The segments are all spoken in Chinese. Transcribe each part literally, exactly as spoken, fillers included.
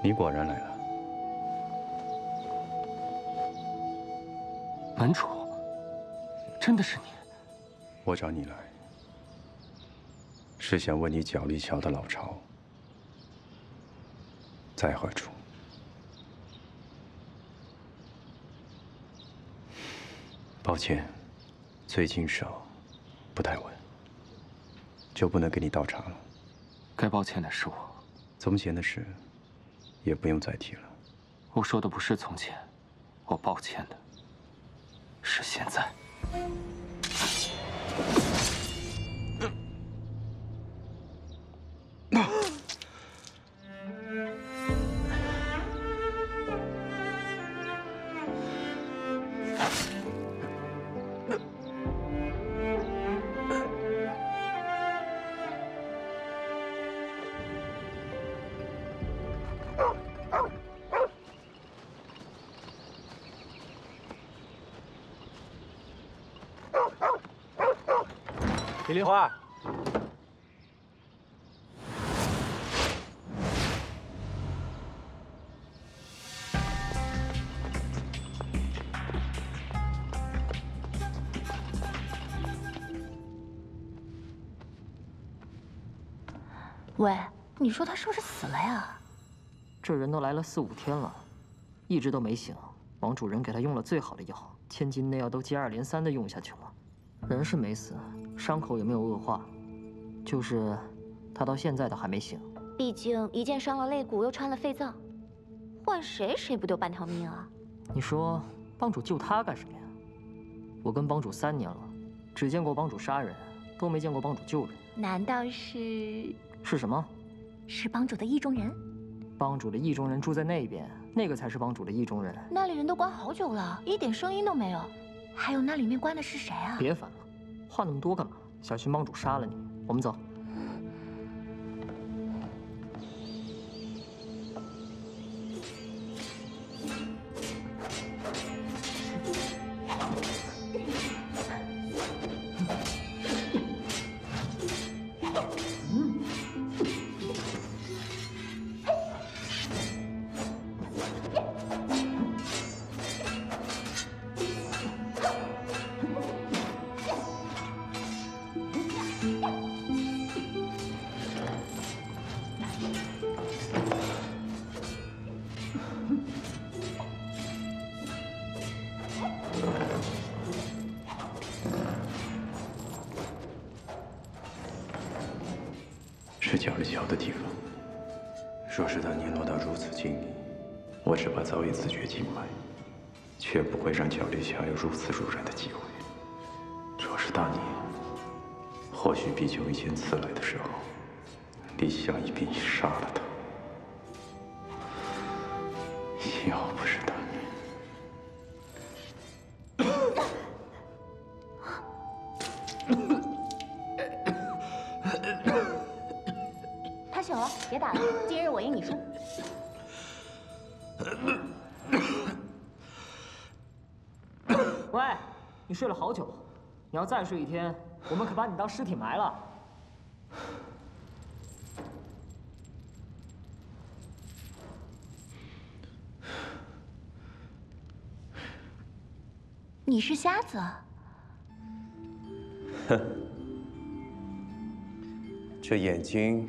你果然来了。 门主，真的是你？ 我找你来，是想问你角力桥的老巢在何处？抱歉，最近手不太稳，就不能给你倒茶了。 该抱歉的是我。 从前的事也不用再提了。 我说的不是从前，我抱歉的是现在。 李梨花， 喂，你说他是不是死了呀？ 这人都来了四五天了，一直都没醒。王主人给他用了最好的药，千金内药都接二连三的用下去了。人是没死，伤口也没有恶化，就是他到现在都还没醒。 毕竟一剑伤了肋骨，又穿了肺脏，换谁谁不丢半条命啊？ 你说帮主救他干什么呀？我跟帮主三年了，只见过帮主杀人，都没见过帮主救人。 难道是？ 是什么？ 是帮主的意中人。 帮主的意中人住在那边，那个才是帮主的意中人。 那里人都关好久了，一点声音都没有。还有那里面关的是谁啊？ 别烦了，话那么多干嘛？小心帮主杀了你。我们走。 是角力桥的地方。若是当年落到如此境地，我只怕早已自绝境外，却不会让角力桥有如此入然的机会。若是当年，或许比丘一剑刺来的时候，李相一便已杀了他。要不是当年， 他醒了，别打了，今日我赢你输。 喂，你睡了好久，你要再睡一天，我们可把你当尸体埋了。 你是瞎子？ 哼，这眼睛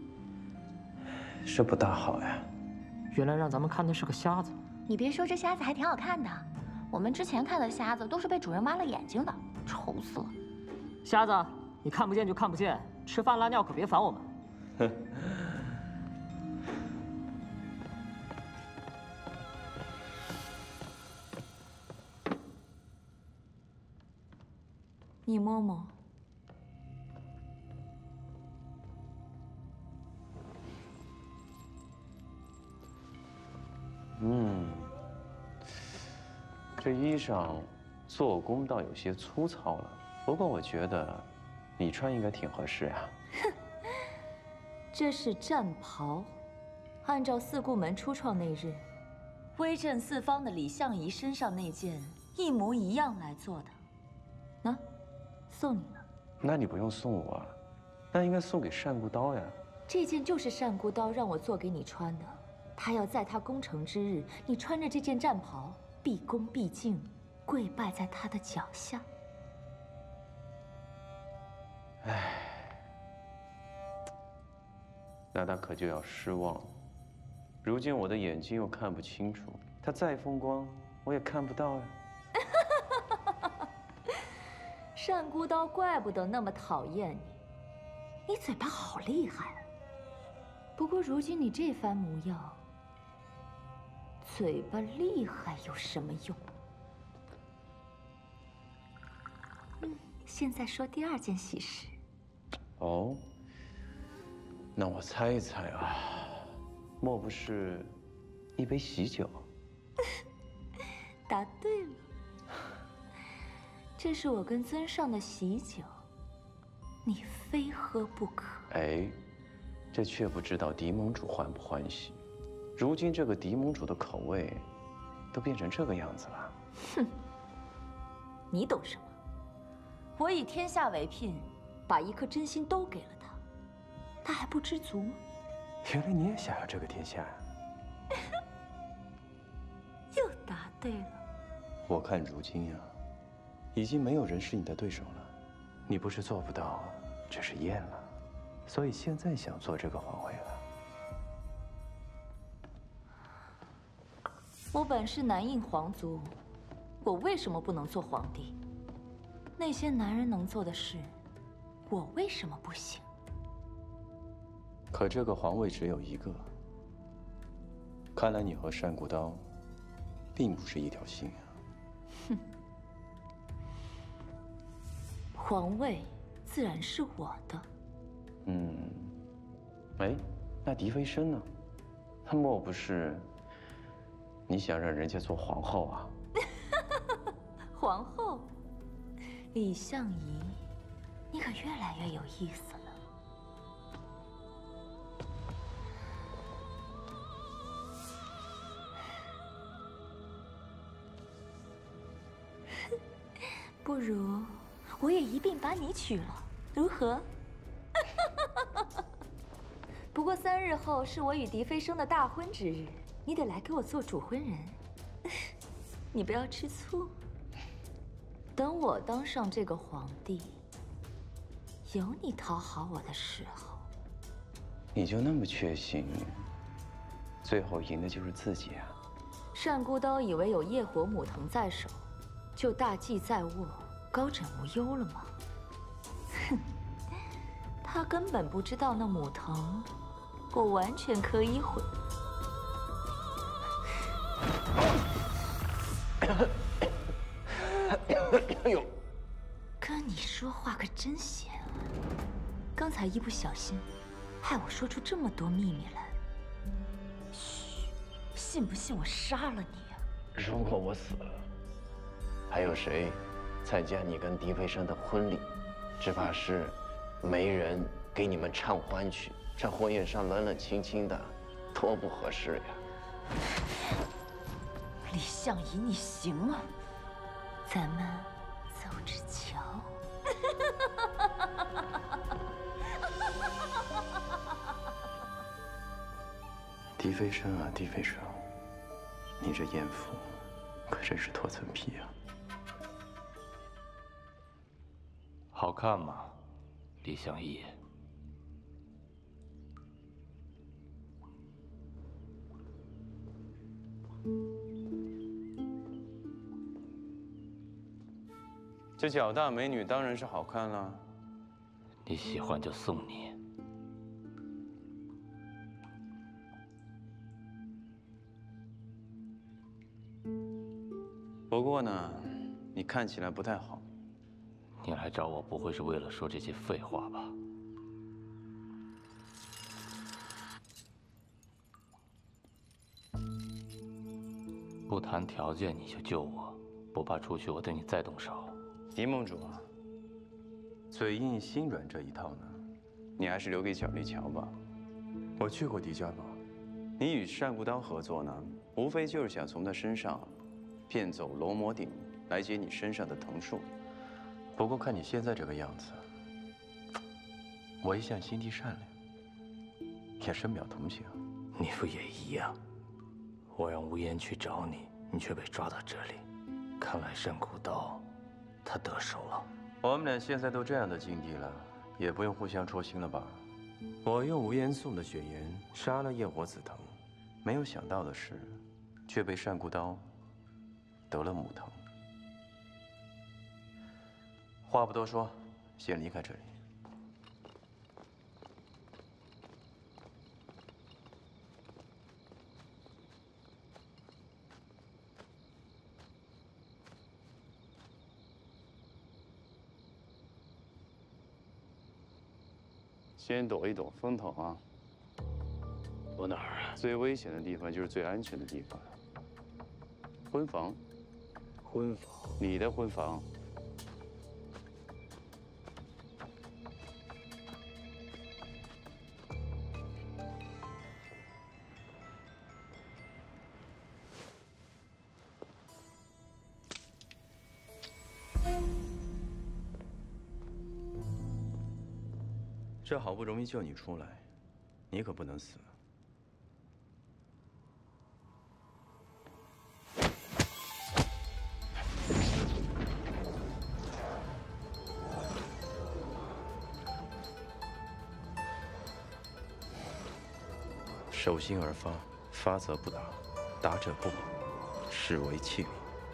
是不大好呀。 原来让咱们看的是个瞎子。 你别说，这瞎子还挺好看的。我们之前看的瞎子都是被主人挖了眼睛的，丑死了。 瞎子，你看不见就看不见，吃饭拉尿可别烦我们。 哼。 你摸摸。 嗯，这衣裳做工倒有些粗糙了，不过我觉得你穿应该挺合适呀。 哼，这是战袍，按照四顾门初创那日，威震四方的李相夷身上那件一模一样来做的。喏，送你了。 那你不用送我，那应该送给单孤刀呀。 这件就是单孤刀让我做给你穿的。 他要在他攻城之日，你穿着这件战袍，毕恭毕敬，跪拜在他的脚下。 唉，那他可就要失望了。如今我的眼睛又看不清楚，他再风光，我也看不到呀。 单孤刀怪不得那么讨厌你，你嘴巴好厉害。不过如今你这番模样，嘴巴厉害有什么用？嗯，现在说第二件喜事。 哦，那我猜一猜啊，莫不是一杯喜酒？ 答对了。这是我跟尊上的喜酒，你非喝不可。 哎，这却不知道狄盟主欢不欢喜。如今这个狄盟主的口味，都变成这个样子了。 哼，你懂什么？我以天下为聘，把一颗真心都给了他，他还不知足吗？ 原来你也想要这个天下呀！ 又答对了。 我看如今呀、啊。已经没有人是你的对手了。 你不是做不到，只是厌了，所以现在想做这个皇位了。 我本是南印皇族，我为什么不能做皇帝？那些男人能做的事，我为什么不行？ 可这个皇位只有一个，看来你和单孤刀，并不是一条心啊。 哼。皇位自然是我的。 嗯，哎，那狄飞升呢？他莫不是你想让人家做皇后啊？ 皇后，李相夷，你可越来越有意思了。不如。我也一并把你娶了，如何？不过三日后是我与狄飞升的大婚之日，你得来给我做主婚人。你不要吃醋。等我当上这个皇帝，有你讨好我的时候。 你就那么确信，最后赢的就是自己啊？ 单孤刀以为有业火母藤在手，就大计在握。高枕无忧了吗？哼，他根本不知道那母藤，我完全可以毁。 哎呦， 跟你说话可真闲啊！刚才一不小心，害我说出这么多秘密来。嘘，信不信我杀了你啊？ 如果我死了，还有谁？参加你跟狄飞升的婚礼，只怕是没人给你们唱欢曲，在婚宴上冷冷清清的，多不合适呀！ 李相夷，你行啊！咱们走着瞧。 狄飞升啊，狄飞升，你这艳妇可真是脱层皮啊！ 好看吗，李相夷？ 这脚大美女当然是好看了。 你喜欢就送你。 不过呢，你看起来不太好。 你来找我不会是为了说这些废话吧？不谈条件你就救我，不怕出去我对你再动手。 狄盟主啊，嘴硬心软这一套呢，你还是留给蒋立乔吧。我去过狄家堡，你与单孤刀合作呢，无非就是想从他身上骗走龙魔鼎，来解你身上的藤术。不过看你现在这个样子，我一向心地善良，也深表同情。 你不也一样？ 我让无言去找你，你却被抓到这里。看来圣骨刀，他得手了。 我们俩现在都这样的境地了，也不用互相戳心了吧？我用无言送的血缘杀了夜火紫藤，没有想到的是，却被善骨刀得了母藤。话不多说，先离开这里。 先躲一躲风头啊！ 躲哪儿啊？ 最危险的地方就是最安全的地方。婚房， 婚房， 你的婚房。这好不容易救你出来，你可不能死。手心而发，发则不达，达者不保，是为器皿。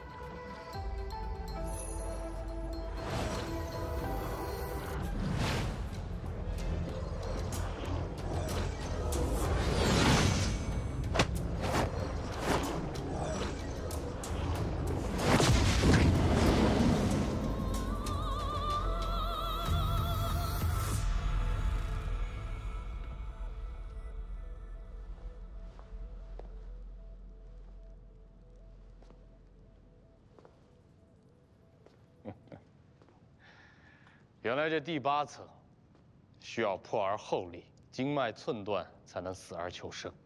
原来这第八层需要破而后立，经脉寸断，才能死而求生。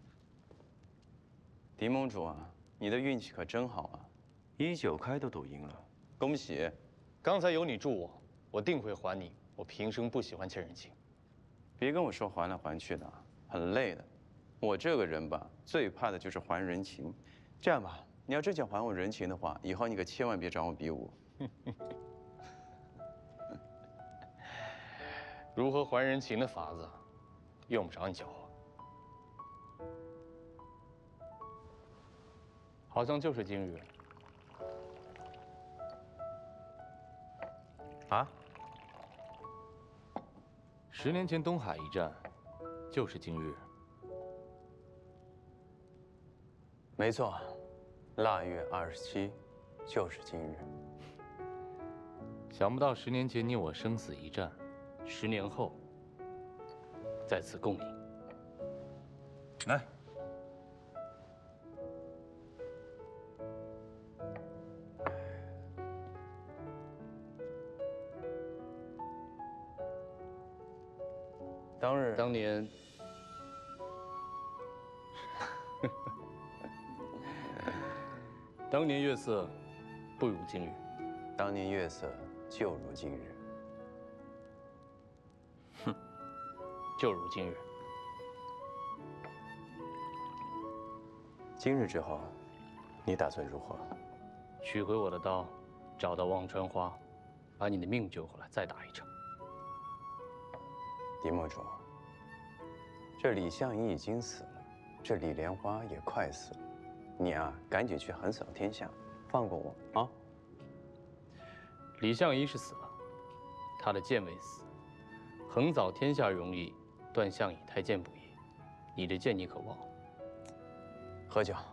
狄盟主啊，你的运气可真好啊，一九开都赌赢了，恭喜！ 刚才有你助我，我定会还你。我平生不喜欢欠人情， 别跟我说还来还去的，很累的。我这个人吧，最怕的就是还人情。这样吧，你要真想还我人情的话，以后你可千万别找我比武。 如何还人情的法子，用不着你教我。好像就是今日。 啊？ 十年前东海一战，就是今日。 没错，腊月二十七，就是今日。 想不到十年前你我生死一战。 十年后，在此共饮。 来，当日当年，当年月色不如今日， 当年月色就如今日。 就如今日。 今日之后，你打算如何？ 取回我的刀，找到忘川花，把你的命救回来，再打一场。 狄盟主，这李相夷已经死了，这李莲花也快死了，你啊，赶紧去横扫天下，放过我啊！ 李相夷是死了，他的剑未死，横扫天下容易。 断项羽太监不易，你的剑你可忘？ 喝酒。